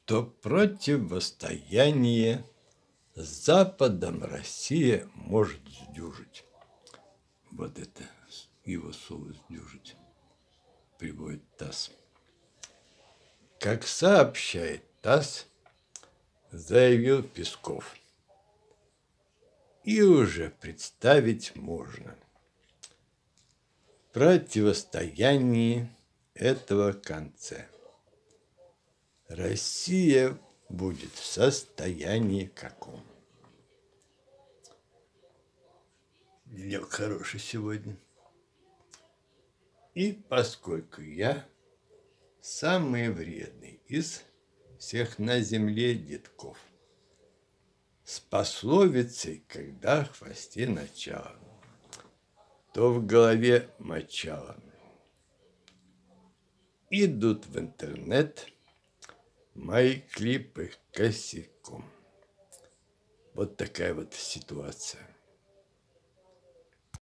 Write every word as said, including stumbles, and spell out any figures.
то противостояние с Западом Россия может сдюжить. Вот это его слово «сдюжить» приводит ТАСС. Как сообщает ТАСС, заявил Песков, и уже представить можно противостояние этого конца. Россия будет в состоянии каком? Денек хороший сегодня. И поскольку я самый вредный из всех на земле детков, с пословицей «когда в хвосте начало, то в голове мочало», идут в интернет мои клипы косяком. Вот такая вот ситуация.